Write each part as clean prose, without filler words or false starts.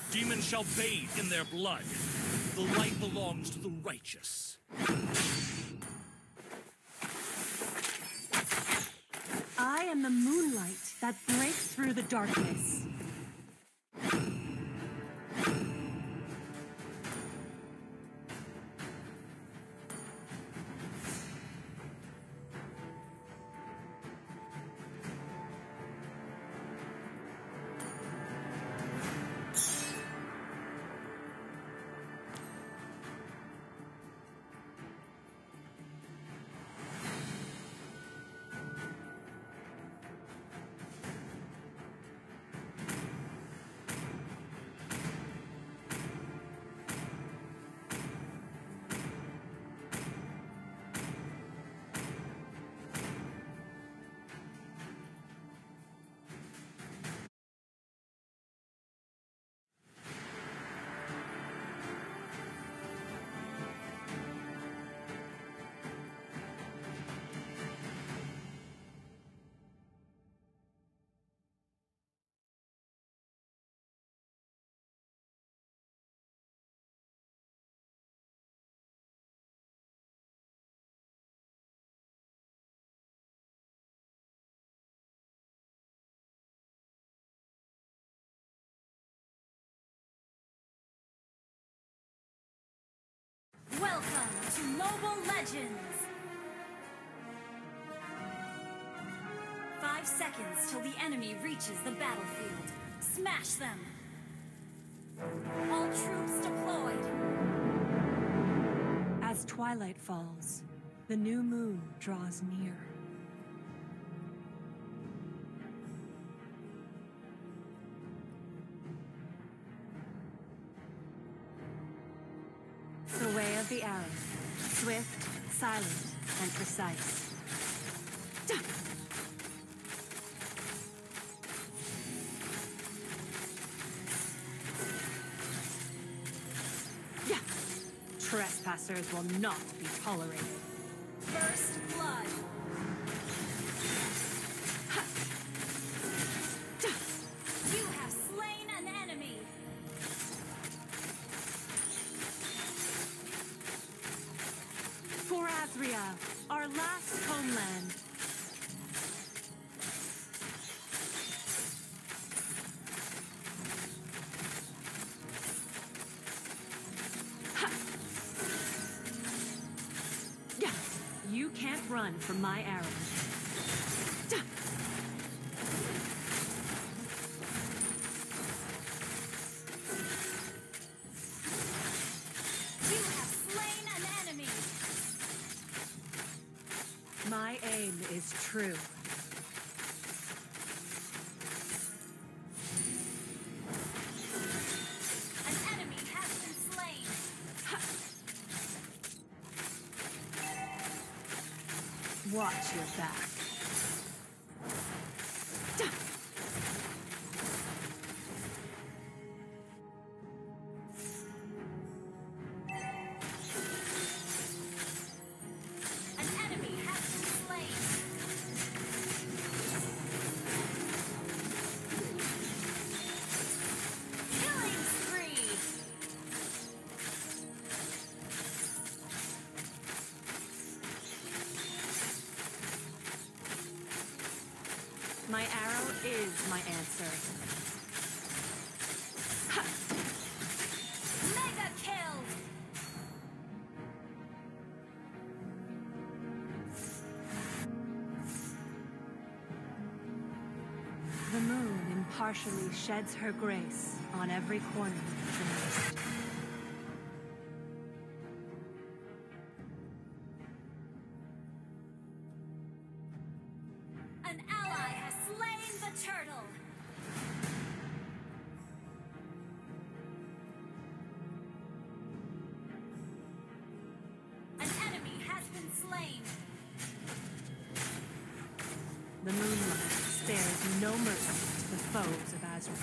Demons shall bathe in their blood. The light belongs to the righteous. I am the moonlight that breaks through the darkness. Welcome to Mobile Legends! 5 seconds till the enemy reaches the battlefield. Smash them! All troops deployed! As twilight falls, the new moon draws near. The way of the arrow. Swift, silent, and precise. Trespassers will not be tolerated. First blood! You have slain an enemy! For Azria, our last homeland. You can't run from my arrow. You have slain an enemy! My aim is true. An enemy has been slain! Watch your back. An enemy has been slain! Killing spree! My arrow is my answer. Mega kill! The moon impartially sheds her grace on every corner of the mist. An ally has slain the turtle! An enemy has been slain! The moonlight spares no mercy to the foes of Azrael.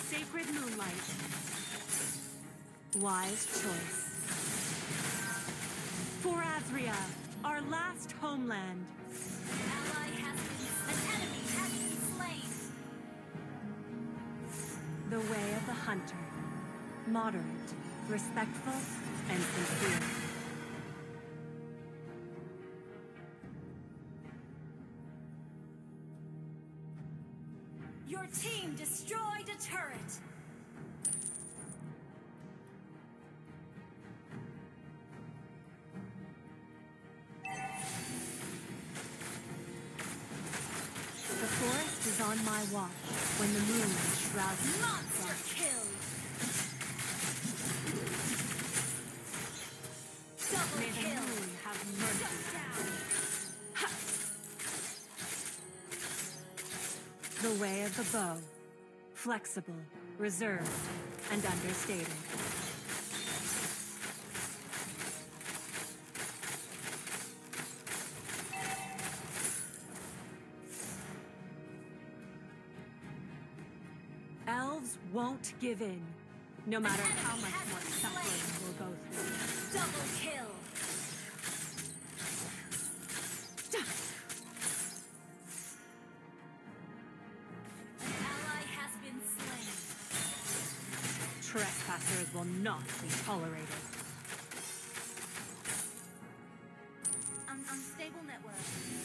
sacred moonlight. Wise choice. For Azria, our last homeland. An enemy has been slain. The way of the hunter. Moderate, respectful, and sincere. Your team destroyed a turret. The forest is on my watch when the moon shrouds it. Monster kill. Double May the kill. moon have mercy. Shut down. The way of the bow. Flexible, reserved, and understated. Elves won't give in, no matter how much more suffering we'll go through. Double kill. An ally has been slain. Trespassers will not be tolerated. Unstable network.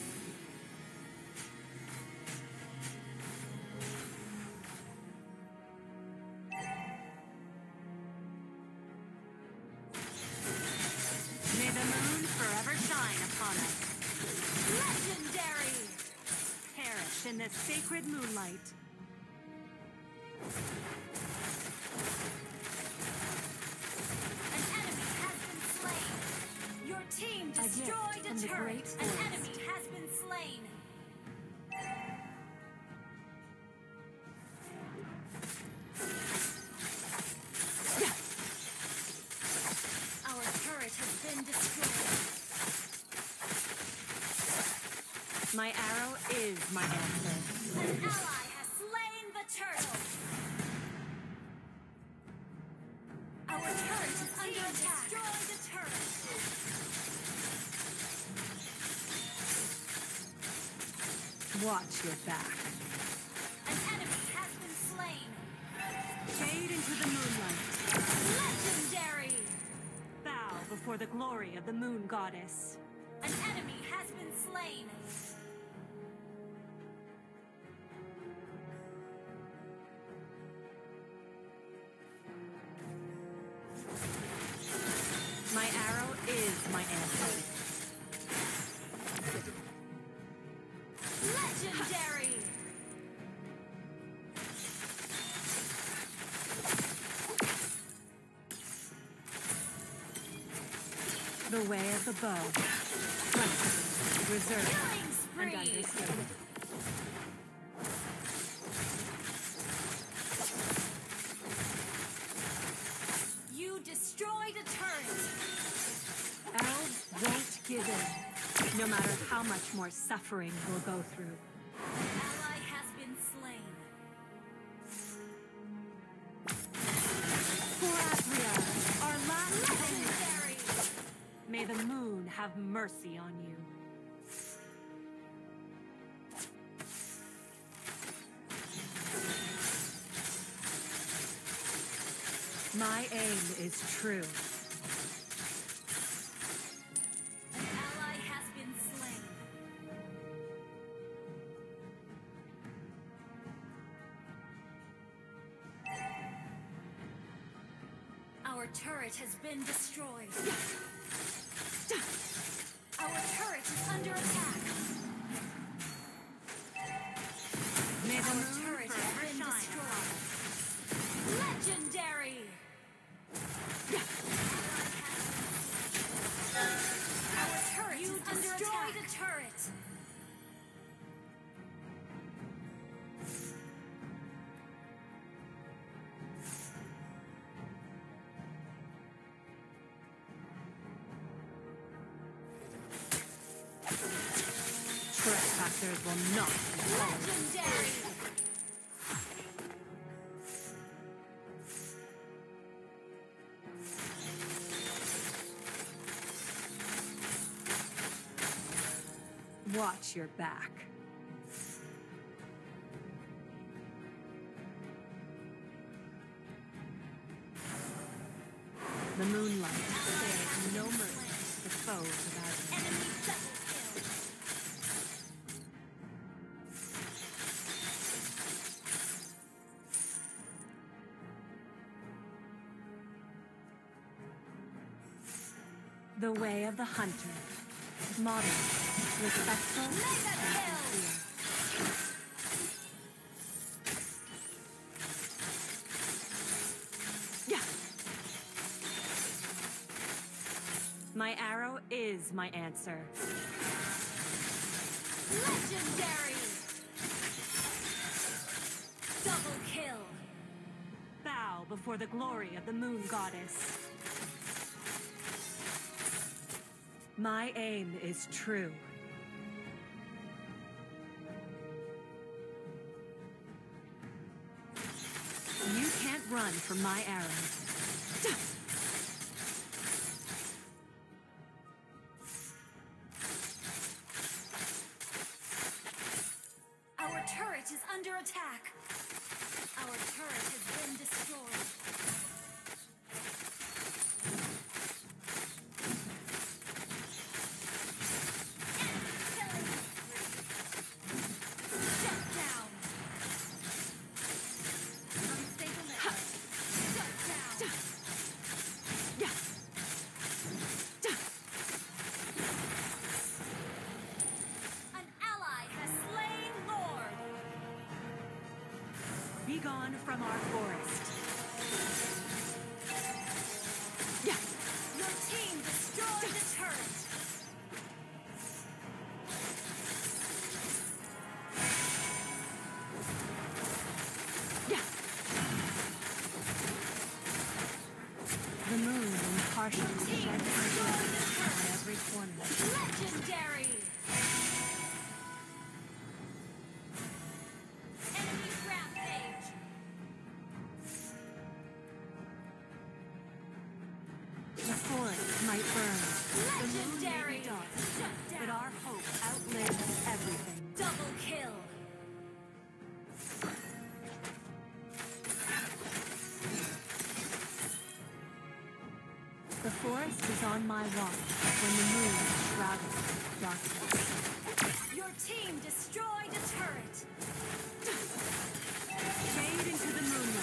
May the moon forever shine upon us. Legendary. Perish in the sacred moonlight. An enemy has been slain. Your team A gift destroyed from a the turret. great An forest. enemy has been slain. Our turret has been destroyed. My arrow is my answer. An ally has slain the turtle. Our turret is under attack. Destroy the turret. Watch your back. An enemy has been slain. Fade into the moonlight. Legendary. Bow before the glory of the moon goddess. An enemy has been slain. My arrow is my answer. Legendary. The way of the bow. Flexible, reserved, Killing and spree. understated. You destroyed a turret. Elves won't give in, no matter how much more suffering we'll go through. An ally has been slain. For Azria, our last homeland. Legendary. May the moon have mercy on you. My aim is true. An ally has been slain. Our turret has been destroyed. Our turret is under attack. May the Our moon turret has forever been shine. destroyed. Legendary. Our turret is under attack. A turret. Trespassers will not be tolerated. Legendary. watch your back. The moonlight spares no mercy to the foe without it. Enemy double kill. The way of the hunter. Modern, respectful, Mega and kill. sincere. Yeah. My arrow is my answer. Legendary. Double kill. Bow before the glory of the moon goddess. My aim is true. You can't run from my arrows. Our turret is under attack. Our turret has been destroyed. Be gone from our forest. Yeah. Your team destroyed the turret. Yeah. The moon impartially sheds her light on every corner. Legendary. Enemy rampage. The forest might burn. The moon may Legendary. be dark, Shut but down. our hope outlives everything. Double kill. The forest is on my watch when the moon is shrouded in darkness. Your team destroyed a turret. Fade into the moonlight.